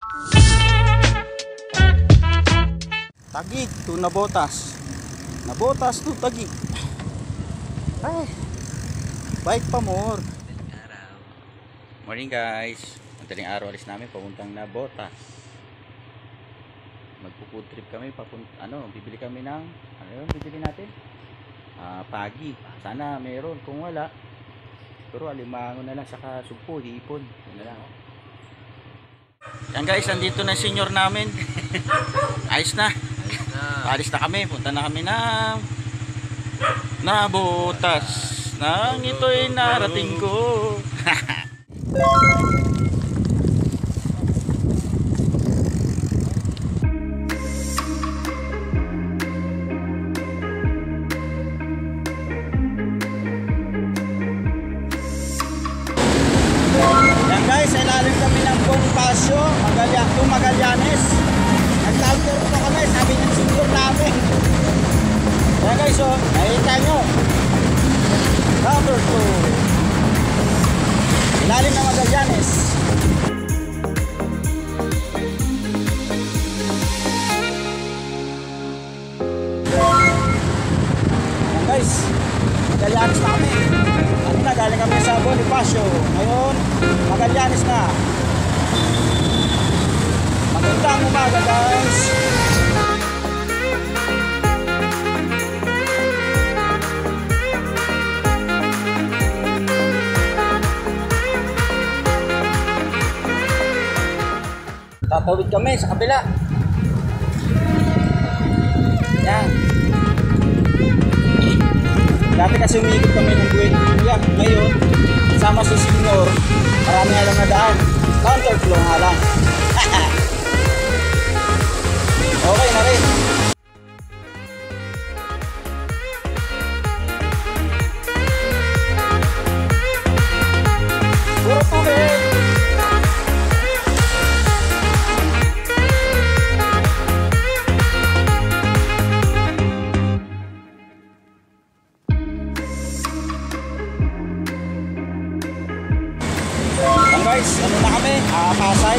Tagig to Nabotas. Nabotas to Tagig. Ay, bike pa more. Morning guys. Madaling araw alis namin papuntang Nabotas. Magpo-food trip kami bibili kami ng bibili natin? Pagi. Sana meron, kung wala pero alimango na lang saka sugpo, hipon. Yan na lang. Yan guys, andito na senior namin. Ayos na. Alis na kami, punta na kami ng Nabotas. Nang ito'y narating ko. Yan guys, ilalim kami ng Bonifacio, Magallanes. Nag-counter pa kami, sabi ng senior namin. Yan guys, nakita nyo. Number 2. Ilalim ng Magallanes. Yan guys, Magallanes na kami. Galing kami sa Bonifacio. Ngayon, Magallanes na. Magandang umaga guys. Tatawid kami sa kabila. Yan. Dati kasi umikot kami ng Buendia. Ngayon, sama si senior, marami nga lang na daan. Counterflow nga lang. Okay na rin. Puro tubig. Guys, na kami? Pasay.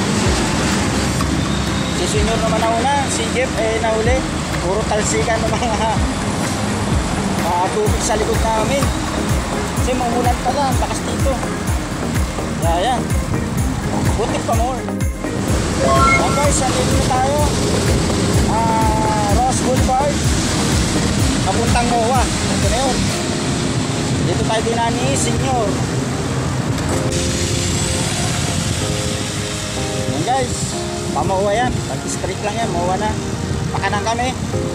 Si senior naman nauna, si Jeff nahuli. Puro talsikan ng mga tubig sa likod namin. Kasi mamulan pala, lakas dito. Yan. Butik pa more. Yan guys, andito na tayo. Ross Boulevard. Papuntang Moa. Ito na yun. Dito tayo dinani, senior. Yan guys, pamawa yan. Pag-streak lang yan, mawa na. Pakanang kami.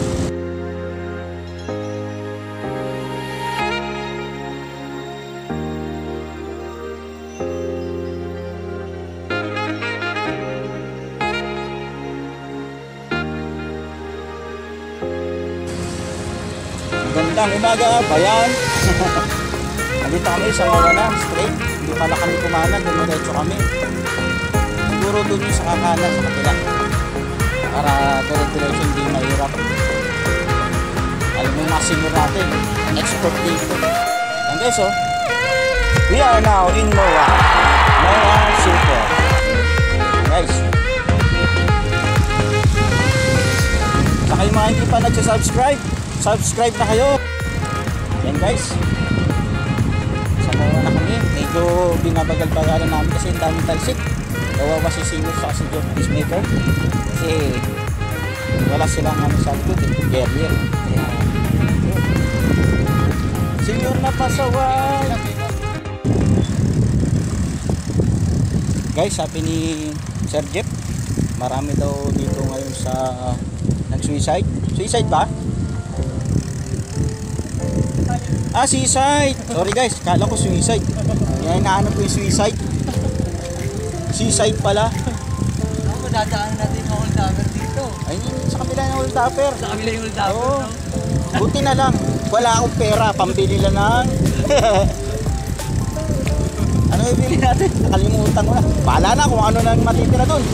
Magandang umaga, bayan. Nandito kami sa mawa na, straight. Hindi pala kami kumanan, dumiretso kami. Siguro doon yung sa kakanan sa kapila para dire-diretso hindi mahirap. Alam mo yung mga senior natin, expert dito. Yan guys, we are now in Moa Super. Guys, sa kayo mga hindi pa nagsasubscribe, subscribe na kayo. Yan guys, sa Moa na kami. Medyo binabagal-bagalan namin kasi ang daming talsik. Kawawa si senior sa si John Peacemaker kasi wala silang sa likod guerrier. Senior na pasaway. Guys, sabi ni Sir Jeff, marami daw dito ngayon sa nag-suicide. Suicide ba? Suicide. Sorry guys, kala ko suicide. Kaya inaanap ko yung suicide. Seaside pala. Ako, dadaan natin yung hold upper dito. Ay, sa kabila ng hold upper. Sa kabila yung hold upper. Oo. Buti na lang. Wala akong pera. Pambili lang ng... Ano ibili natin? Nakalimutan ko na. Bahala na kung ano nang matitira doon.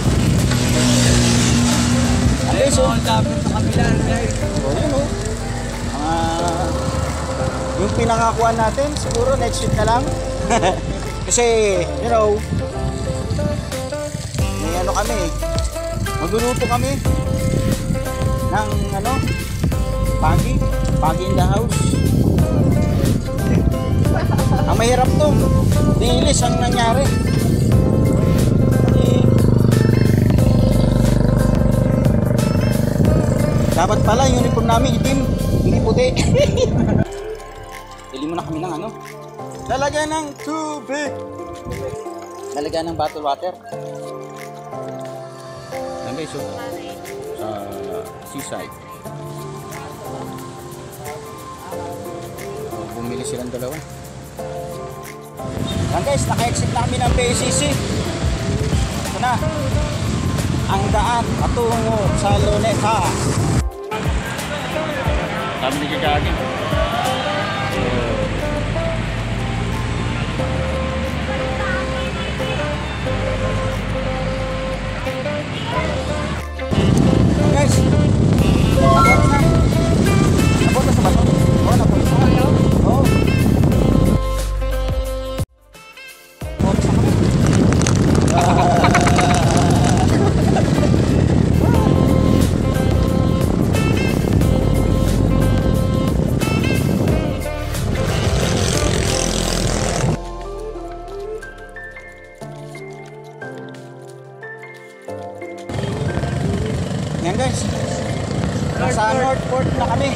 Okay, so... hold upper sa kabila. So, yun o. Yung pinangakuan natin, siguro next week na lang. Kasi, you know, may ano kami, magluluto kami ng ano, pagi in the house. Ang mahirap to, dilis ang nangyari. Dapat pala yung uniform namin itim, hindi puti. Bili muna kami ng ano, lalagyan ng tubig, lalagyan ng bottled water. Yan guys, so, sa seaside. So, bumili silang dalawa. Yan guys, naka-exit na kami ng PCC. Ito na ang daan patungo sa Luneta. Kami ni Gagawin. Guys, nabot na sa bato. Oo, nabot na. Oo. Nabot sa kami. Yan guys, nasa Northport na kami.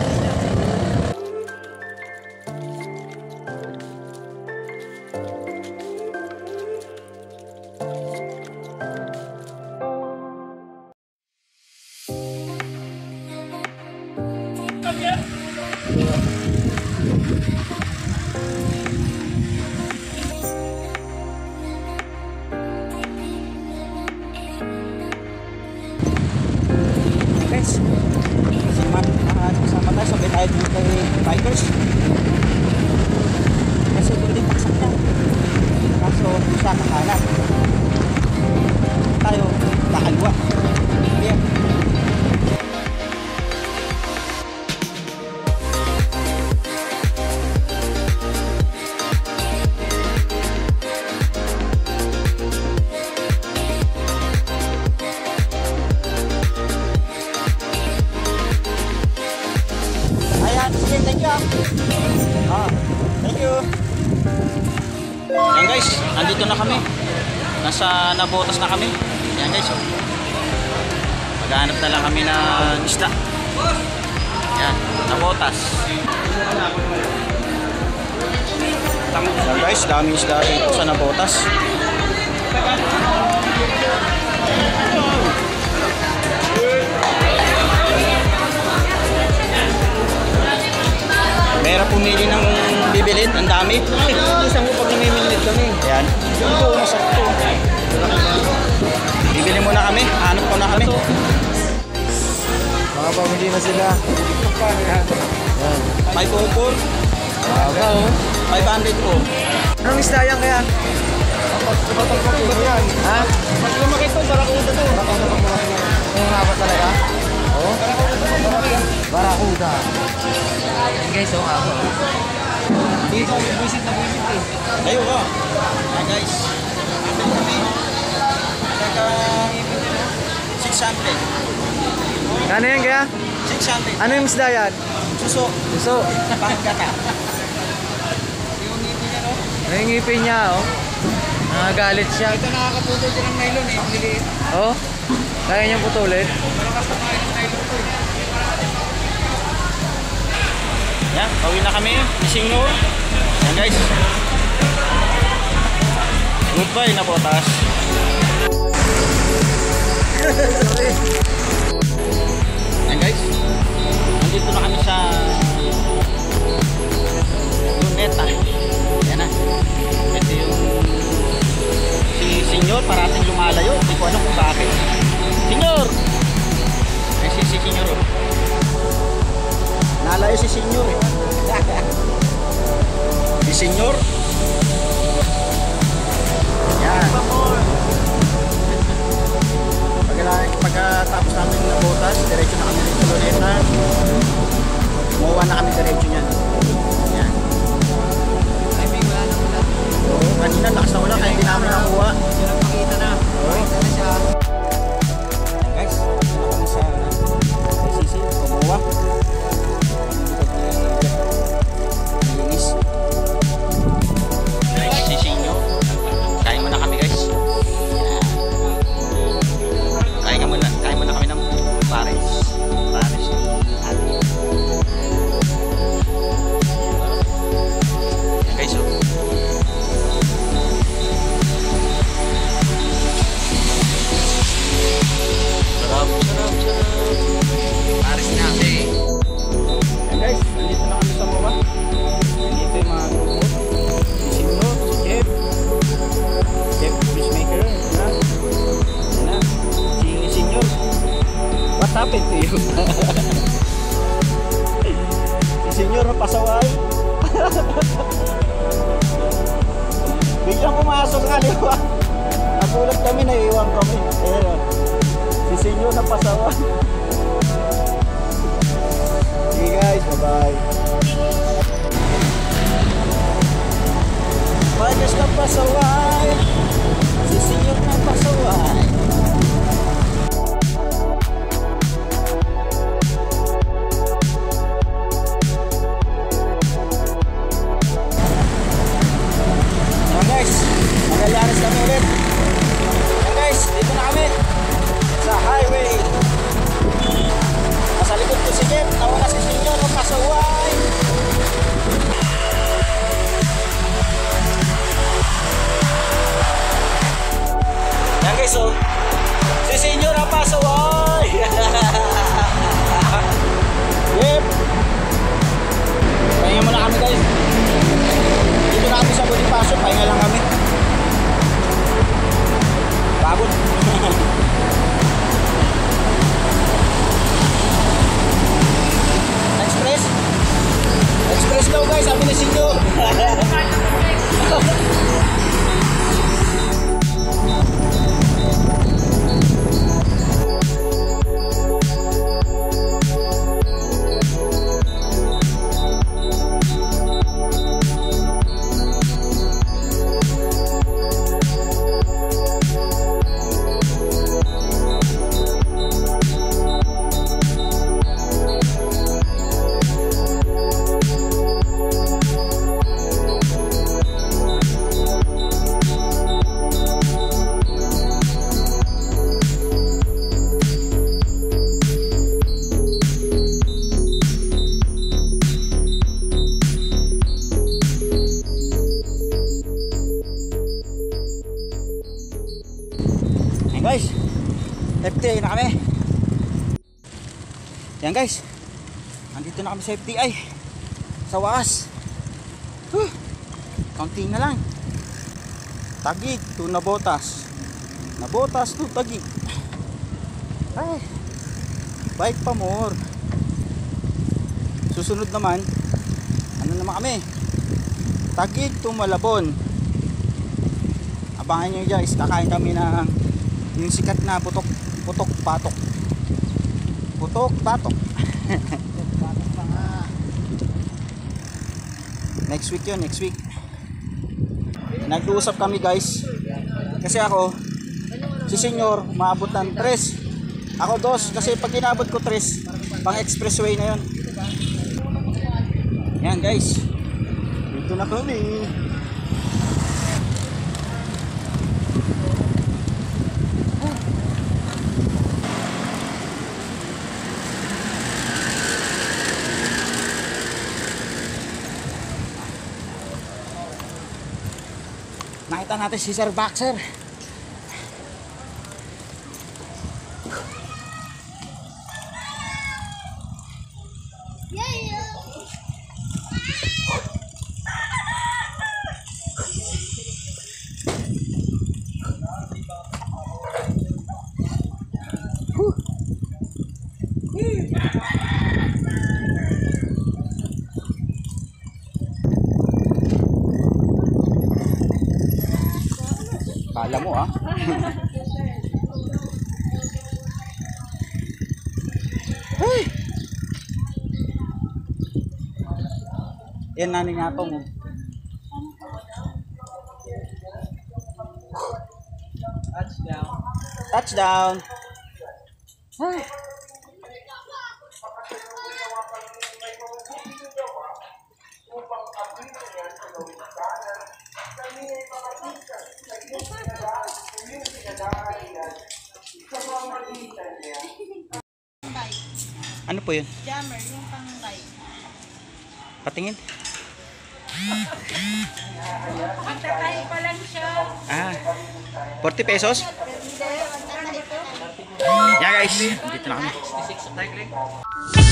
Kasama tayo, sabay tayo dito kay bikers kasi ito din paksak niya, kaso siya kakanan tayo kakaliwa. Yeah. Sige, thank you. Thank you. Yan guys, andito na kami. Nasa Nabotas na kami. Yan guys. Maghanap na lang kami ng isda. Yan, Nabotas. Yan guys, daming isda dito sa Nabotas. Meron pumili ng bibilin, ang dami. Isang mo pag namimili kami. Ayan. Ito, masakto. Bibili muna kami, hanap ko na kami. Mga pamili na sila. 504. 500 po. Anong isda yan kaya? Ha? Pag lumaki ito, barakuda ito. Ang haba talaga? Oo. Barakuda. Guys, ang haba. Dito ako buwisit na buwisit eh. Kayo ka. Guys. Kami. Naka 600. Ano yan kaya? 600. Ano yung isda yan? Suso. Suso. Pangkata. Ano yung ngipin niya, oh? Nakagalit siya. Ito nakakaputol din ng nylon eh, maliit. Oh? Kaya niyang putulin? Malakas na kain ng nylon ko. Yan, pauwi na kami. Isingo. Yan guys. Goodbye na Botas. Yan guys. Nandito na kami sa Luneta. Yan na. Ito yung si Senyor parating lumalayo. Hindi ko alam kung bakit. Senyor! Ay si Senyor. Nalayo si Senyor eh. Si Senyor. Yan. Pagkatapos namin na Botas, diretso na kami dito Luneta. Muwa na kami diretso niyan. Yan. Timing wala na wala. Oo, kanina lakas na wala kaya hindi namin nakuha. Hindi na makita na. Oo. Makita na siya. happened to you? Si senyor na pasaway. Biglang pumasok ka, liwa. Nagulat kami, naiiwan kami. Ayan. Si senyor na pasaway. Okay guys, bye-bye. Bagas na pasaway. Si senyor na pasaway. Guys, Magallanes kami ulit. Yan guys, dito na kami sa highway. Nasa likod ko si Jeff, nawala si senyor ng pasaway. Yan guys, oh, si senyor ang pasaway. Jeff, pahinga muna kami guys. Dito na kami sa Bonifacio, pahinga lang kami. Pagod. Express? Express daw guys, sabi ni senyor. Guys, FTI na kami. Yan guys, andito na kami sa FTI. Sa wakas. Kaunting na lang. Taguig to Navotas. Navotas to Taguig. Ay, bike pa more. Susunod naman, ano naman kami? Taguig to Malabon. Abangan nyo guys, kakain kami ng yung sikat na putok patok. Next week yun, next week. Nag-uusap kami guys. Kasi ako, si senyor, maabot ng 3. Ako 2, kasi pag inabot ko 3, pang expressway na yun. Yan guys. Dito na kami. Nakita natin si Sir Boxer. Kala mo ah. Hey. Yan nani nga to mo. Touchdown. Touchdown. Hey. Ano po yun? Jammer, yung pang-light. Patingin. Magtatay pa lang siya. Ah, 40 pesos? Hindi, magtatay pa. Yeah guys, dito na kami.